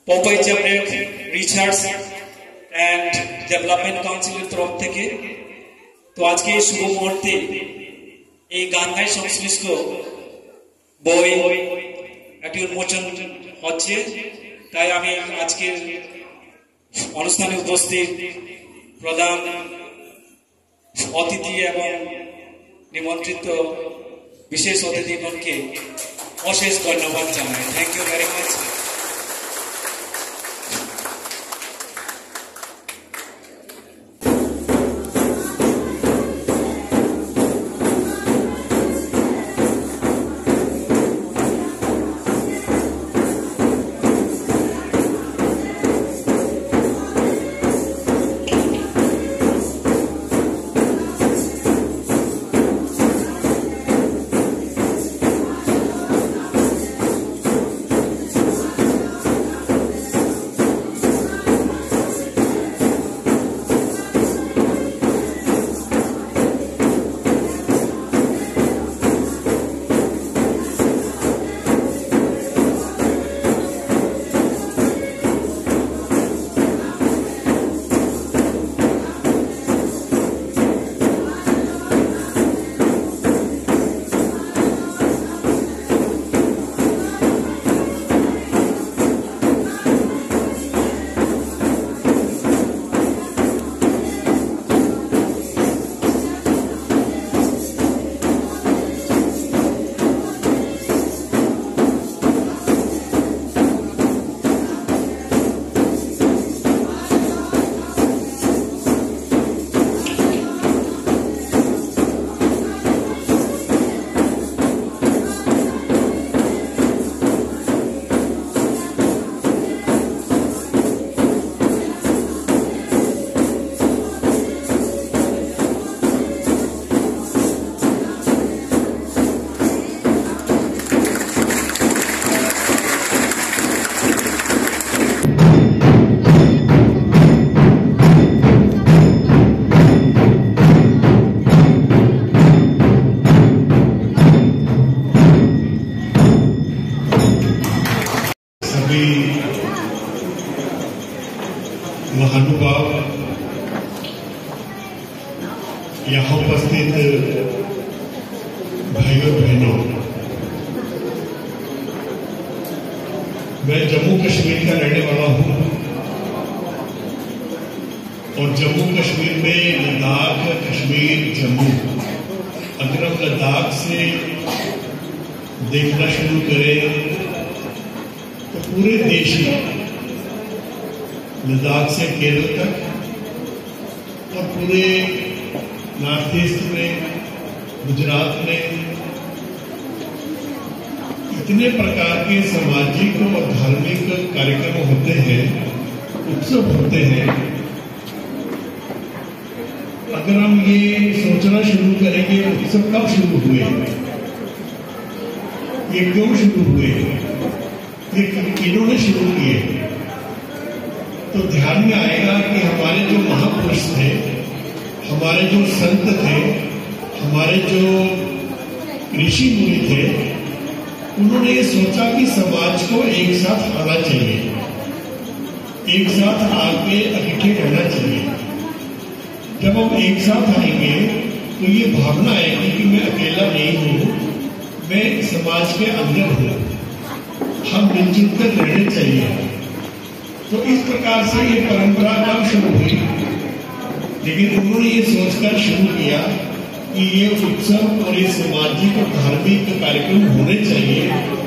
Research and development council तरफ থেকে তো আজকে এই শুভ মুহূর্তে এই গান গাই সংশ্লিষ্ট বই একটি উন্মোচন হচ্ছে, তাই আমি আজকের অনুষ্ঠানে উপস্থিত প্রধান অতিথি এবং নিমন্ত্রিত বিশেষ অতিথিগণকে অশেষ ধন্যবাদ জানাই। Thank you very much. महानुभाव, यहाँ उपस्थित भाइयों बहनों, मैं जम्मू कश्मीर का रहने वाला हूँ और जम्मू कश्मीर में लद्दाख, कश्मीर, जम्मू, अगर हम लद्दाख से देखना शुरू करें तो पूरे देश में लद्दाख से केरल तक और पूरे नॉर्थ ईस्ट में, गुजरात में इतने प्रकार के सामाजिक और धार्मिक कार्यक्रम होते हैं, उत्सव होते हैं। अगर हम ये सोचना शुरू करेंगे उत्सव कब शुरू हुए, ये क्यों शुरू हुए, ये किन्होंने शुरू किए, तो ध्यान में आएगा कि हमारे जो महापुरुष थे, हमारे जो संत थे, हमारे जो ऋषि मुनि थे, उन्होंने ये सोचा कि समाज को एक साथ आना चाहिए, एक साथ आके इकट्ठे रहना चाहिए। जब हम एक साथ आएंगे तो ये भावना आएगी कि मैं अकेला नहीं हूँ, मैं समाज के अंदर हूँ, हम मिलजुल कर रहने चाहिए। तो इस प्रकार से ये परंपरा कब शुरू हुई, लेकिन उन्होंने ये सोचकर शुरू किया कि ये उत्सव और ये सामाजिक और धार्मिक कार्यक्रम होने चाहिए